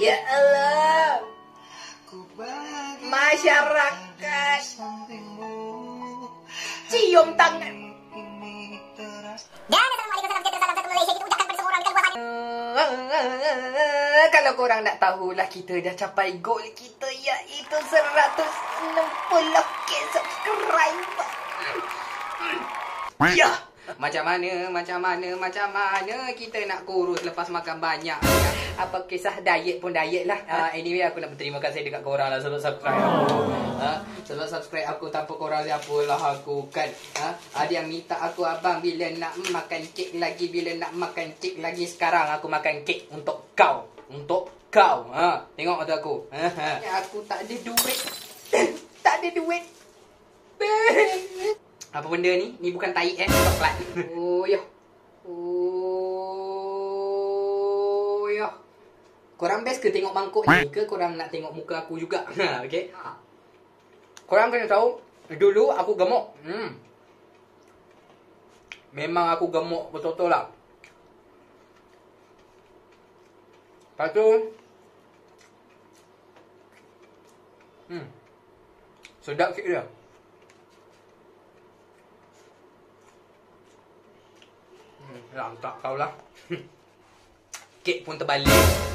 Ya Allah, masyarakat cium tangan. Dan Assalamualaikum warahmatullahi wabarakatuh. Salam satu Malaysia. Kita ucapkan pada semua orang di luar sana. Kalau korang nak tahulah, kita dah capai goal kita, iaitu 160k subscriber. Ya, macam mana kita nak kurus lepas makan banyak ya? Apa kisah diet pun diet lah. Anyway, aku nak berterima kasih dekat korang lah sebab subscribe aku. Sebab subscribe aku, tanpa korang siapalah aku kan. Ada yang minta aku, abang bila nak makan kek lagi, bila nak makan kek lagi. Sekarang aku makan kek untuk kau. Untuk kau. Tengok mata aku. Aku tak ada duit. Tak ada duit. Apa benda ni? Ni bukan tai coklat. Oh ya. Oh ya. Korang best ke tengok mangkuk ni ke korang nak tengok muka aku juga? Okey. Korang kena tahu, dulu aku gemuk. Memang aku gemuk betul-betul lah. Lepas tu sedap sikit dia. Tak tahulah. Kek pun terbalik.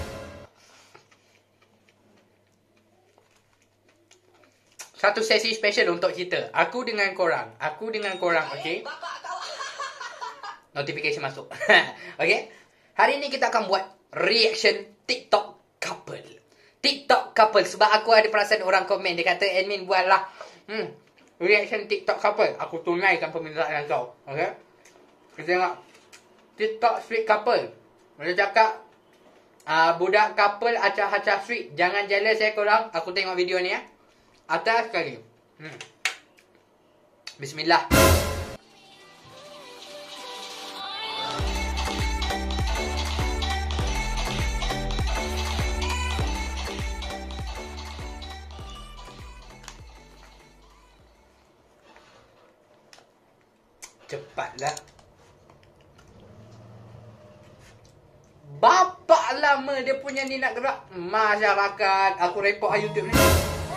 Satu sesi special untuk kita. Aku dengan korang, okey? Notification masuk. Okey? Hari ni kita akan buat reaction TikTok couple. TikTok couple. Sebab aku ada perasan orang komen, dia kata, admin buatlah reaction TikTok couple. Aku tunaikan permintaan kau. Okey? Kita tengok TikTok street couple. Dia cakap budak couple acah-acah street. Jangan jealous korang. Aku tengok video ni atas sekali. Bismillah. Cepatlah. Bapak lama dia punya ni nak gerak. Masyarakat, aku report YouTube ni.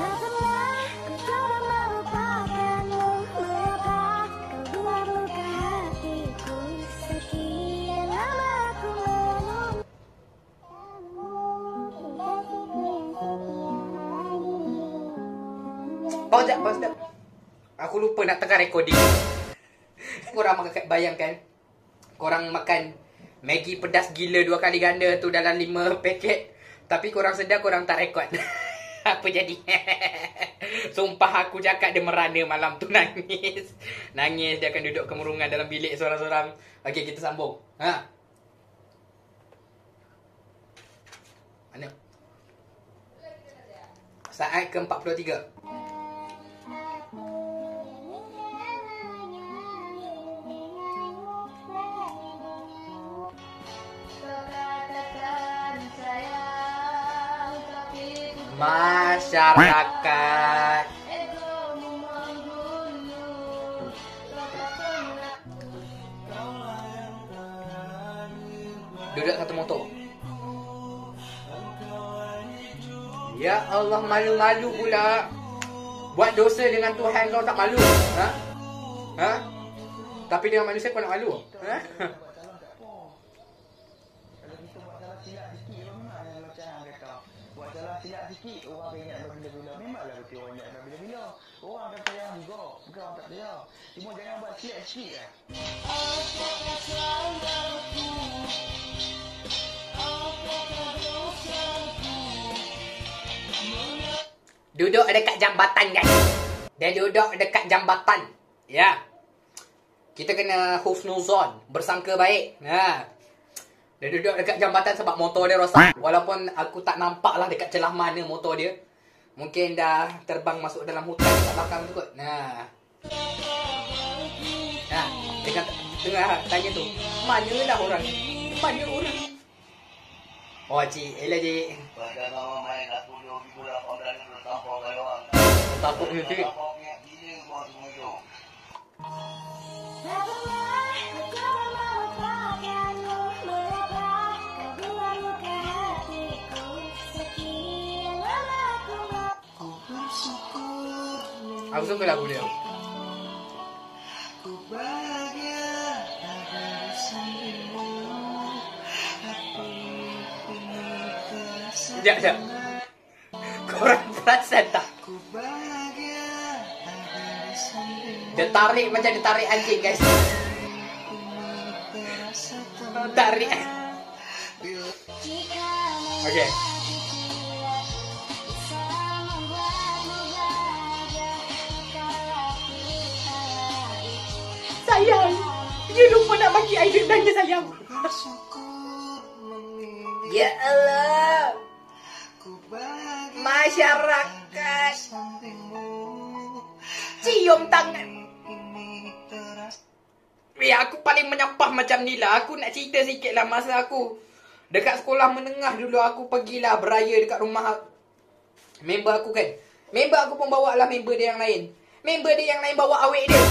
Pause jap. Aku lupa nak tekan recording. Korang bayangkan, korang makan Maggi pedas gila 2 kali ganda tu dalam 5 paket. Tapi korang sedar korang tak rekod. Apa jadi? Sumpah aku cakap dia merana malam tu nangis. Nangis, dia akan duduk kemurungan dalam bilik seorang-seorang. Okey, kita sambung. Mana? Saat ke-43. Masyarakat. Duduk satu motor. Ya Allah, malu-malu pula. Buat dosa dengan Tuhan kau tak malu? Tapi dengan manusia kau nak malu? Buat salah silap sikit, orang akan ingat bila-bila. Memanglah betul orang ingat bila-bila. Orang akan sayang juga, bukan orang tak sayang. Cuma jangan buat silap sikit lah. Duduk dekat jambatan, guys. Dia duduk dekat jambatan. Ya. Kita kena husnuzon, bersangka baik. Dia duduk dekat jambatan sebab motor dia rosak. Walaupun aku tak nampak lah dekat celah mana motor dia. Mungkin dah terbang masuk dalam hutan dekat belakang tu kot. Tengah tanya tu, manalah orang? Mana orang? Oh cik, elah cik. Takut ni cik. Aku suka lagu dia. Sekejap. Korang perasan tak? Dia tarik macam dia tarik anjing, guys. Tarik. Okay. Sayang, dia lupa nak bagi idea belanja sayang. Ya Allah, masyarakat cium tangan. Aku paling menyampah macam ni lah. Aku nak cerita sikit lah masa aku dekat sekolah menengah dulu. Aku pergilah beraya dekat rumah member aku kan. Member aku pun bawa lah member dia yang lain. Member dia yang lain bawa awek dia.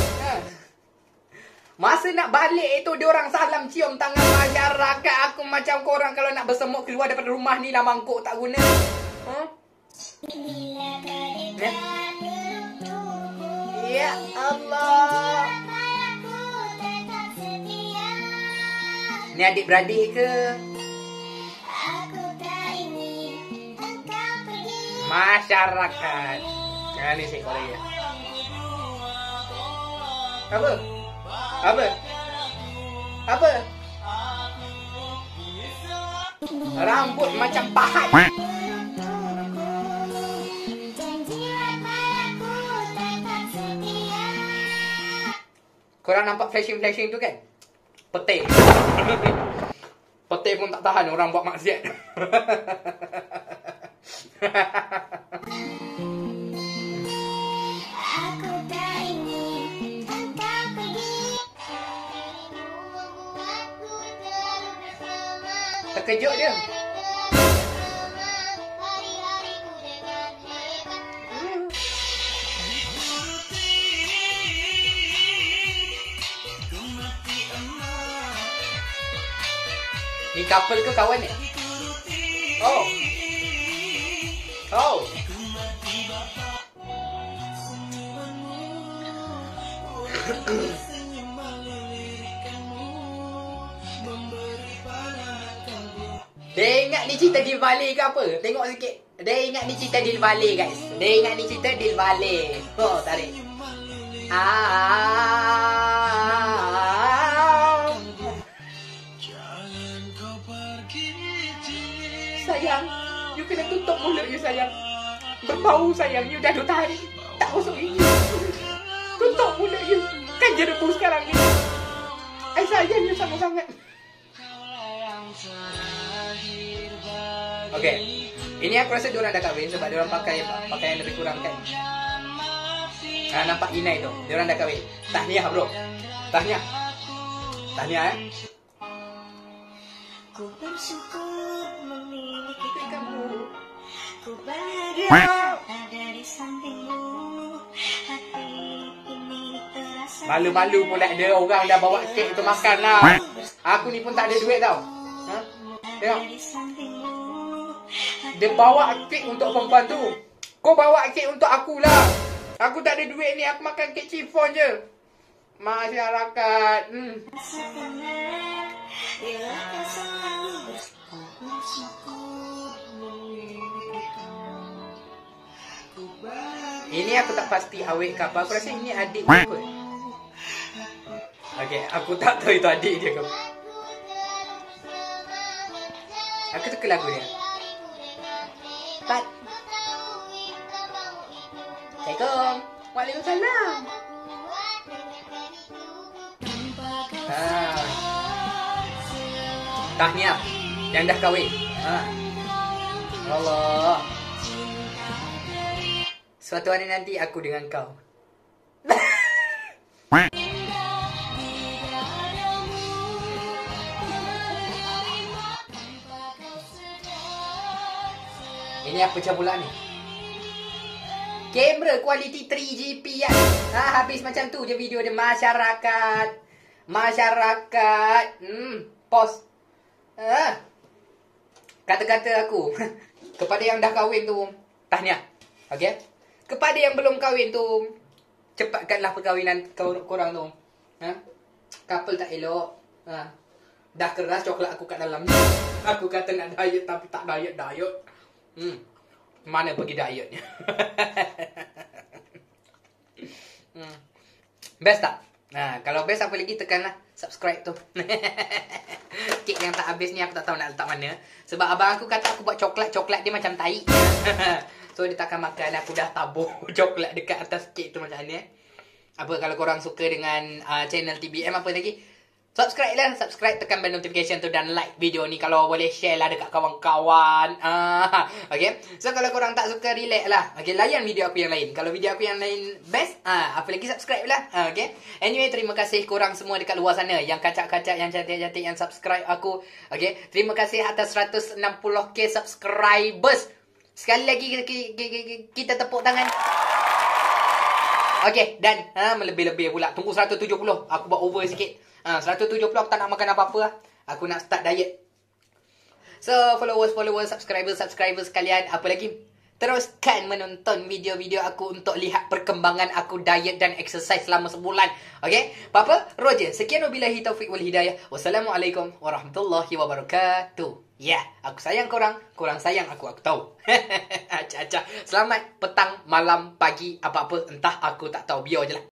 Masa nak balik itu, diorang salam cium tangan masyarakat. Aku macam korang kalau nak bersemuk keluar daripada rumah ni lah, mangkuk tak guna. Ya Allah. Ni adik-beradik ke? Masyarakat. Jangan ni saya korang ya. Apa? Rambut macam pahat. Korang nampak flashing-flashing tu kan? Petik. Petik pun tak tahan orang buat maksiat. Terkejut dia. Ni couple ke kawan ni? Oh. Dia ingat ni cerita Deal Valley ke apa? Tengok sikit. Dia ingat ni cerita Deal Valley, guys. Dia ingat ni cerita Deal Valley. Oh, tarik. Sayang, you kena tutup mulut you sayang. Berbau sayang, you dah 2 hari tak masuk gigi. Tutup mulut you. Kan jerebu sekarang ni. I sayang you sangat-sangat. Okay, ini aku rasa diorang dah kahwin sebab diorang pakai pakaian lebih kurang kan. Nampak inai tu, diorang dah kahwin. Tahniah bro. Tahniah Ku bersyukur memiliki kamu. Ku bahagia ada di sampingmu. Hati ini terasa. Malu-malu pula dia, orang dah bawa kek tu makan lah. Aku ni pun tak ada duit tau. Tengok. Dia bawa kek untuk perempuan tu. Kau bawa kek untuk aku lah. Aku tak ada duit ni, aku makan kek chiffon je. Masyarakat. Ini aku tak pasti awet ke apa. Aku rasa ini adik dia kot. Okay, aku tak tahu itu adik dia ke. Aku suka lagu dia. Assalamualaikum. Waalaikumsalam. Tahniah yang dah kahwin. Allah. Suatu hari nanti aku dengan kau. Ini apa macam pula ni? Kamera kualiti 3GP kan? Habis macam tu je video dia. Masyarakat. Pause. Kata-kata aku kepada yang dah kahwin tu, tahniah. Okay? Kepada yang belum kahwin tu, cepatkanlah perkahwinan korang tu. Ha? Couple tak elok. Ha. Dah keras coklat aku kat dalam. Aku kata nak diet tapi tak diet. Mana pergi dietnya? Best tak? Nah, kalau best apa lagi tekanlah subscribe tu. Kek yang tak habis ni aku tak tahu nak letak mana. Sebab abang aku kata aku buat coklat dia macam tai. So dia takkan makan. Aku dah tabur coklat dekat atas kek tu macam mana. Apa kalau korang suka dengan channel TBM apa lagi? Subscribe lah, tekan bell notification tu dan like video ni. Kalau boleh share lah dekat kawan-kawan. Okay. So kalau korang tak suka, relax lah. Okay, layan video aku yang lain. Kalau video aku yang lain best, apa lagi subscribe lah. Okay. Anyway, terima kasih korang semua dekat luar sana. Yang kacak-kacak, yang cantik-cantik, yang subscribe aku. Okay. Terima kasih atas 160k subscribers. Sekali lagi kita tepuk tangan. Okay, dan melebih-lebih pula. Tunggu 170. Aku buat over sikit. 170 aku tak nak makan apa-apa lah. Aku nak start diet. So, followers, subscribers sekalian. Apa lagi? Teruskan menonton video-video aku untuk lihat perkembangan aku diet dan exercise selama sebulan. Okay? Apa-apa? Roger. Sekian wabillahi taufiq wal hidayah. Wassalamualaikum warahmatullahi wabarakatuh. Ya, aku sayang korang. Korang sayang aku tahu. Acah-acah. Selamat petang, malam, pagi, apa-apa. Entah, aku tak tahu. Biar je lah.